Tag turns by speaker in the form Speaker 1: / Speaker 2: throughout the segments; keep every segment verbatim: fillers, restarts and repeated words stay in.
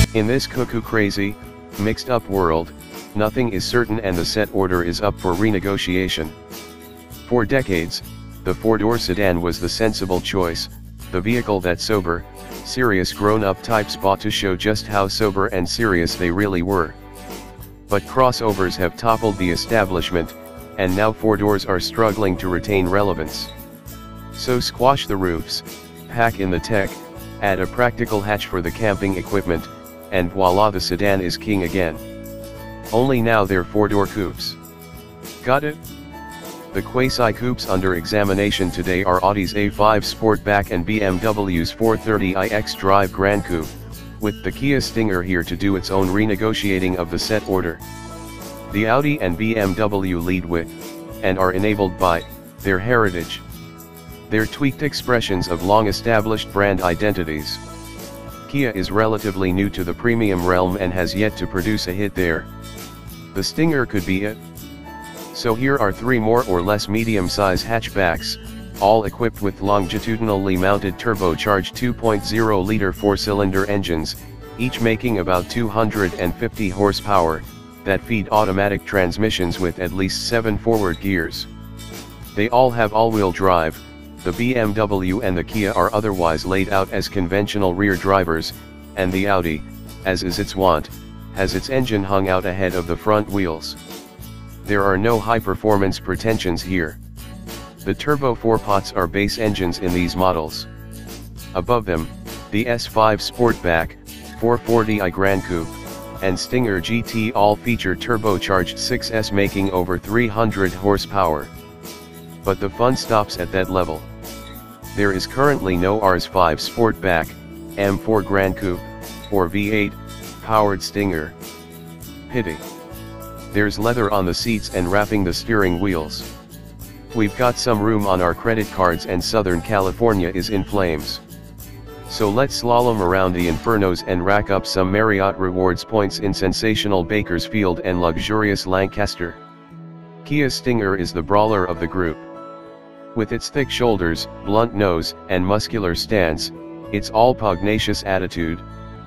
Speaker 1: In this cuckoo-crazy, mixed-up world, nothing is certain and the set order is up for renegotiation. For decades, the four-door sedan was the sensible choice, the vehicle that sober, serious grown-up types bought to show just how sober and serious they really were. But crossovers have toppled the establishment, and now four-doors are struggling to retain relevance. So squash the roofs, pack in the tech, add a practical hatch for the camping equipment, and voila, the sedan is king again. Only now they're four-door coupes. Got it? The quasi-coupes under examination today are Audi's A five Sportback and B M W's four thirty i xDrive Gran Coupe, with the Kia Stinger here to do its own renegotiating of the set order. The Audi and B M W lead with, and are enabled by, their heritage. Their tweaked expressions of long-established brand identities. Kia is relatively new to the premium realm and has yet to produce a hit there. The Stinger could be it. So here are three more or less medium-size hatchbacks, all equipped with longitudinally mounted turbocharged two point oh liter four-cylinder engines, each making about two hundred fifty horsepower, that feed automatic transmissions with at least seven forward gears. They all have all-wheel drive. The B M W and the Kia are otherwise laid out as conventional rear drivers, and the Audi, as is its wont, has its engine hung out ahead of the front wheels. There are no high-performance pretensions here. The turbo four-pots are base engines in these models. Above them, the S five Sportback, four forty i Gran Coupe, and Stinger G T all feature turbocharged six S making over three hundred horsepower. But the fun stops at that level. There is currently no R S five Sportback, M four Gran Coupe, or V eight, powered Stinger. Pity. There's leather on the seats and wrapping the steering wheels. We've got some room on our credit cards and Southern California is in flames. So let's slalom around the infernos and rack up some Marriott Rewards points in sensational Bakersfield and luxurious Lancaster. Kia Stinger is the brawler of the group. With its thick shoulders, blunt nose, and muscular stance, it's all pugnacious attitude.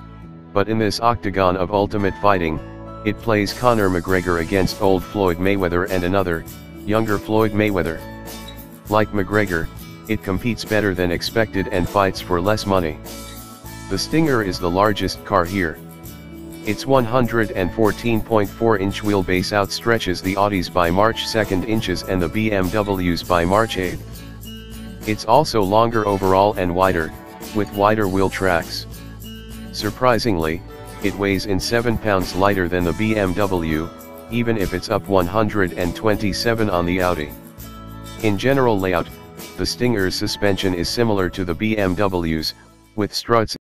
Speaker 1: But in this octagon of ultimate fighting, it plays Conor McGregor against old Floyd Mayweather and another, younger Floyd Mayweather. Like McGregor, it competes better than expected and fights for less money. The Stinger is the largest car here. Its one hundred fourteen point four inch wheelbase outstretches the Audi's by March second inches and the B M W's by March eighth. It's also longer overall and wider, with wider wheel tracks. Surprisingly, it weighs in seven pounds lighter than the B M W, even if it's up one hundred twenty-seven on the Audi. In general layout, the Stinger's suspension is similar to the B M W's, with struts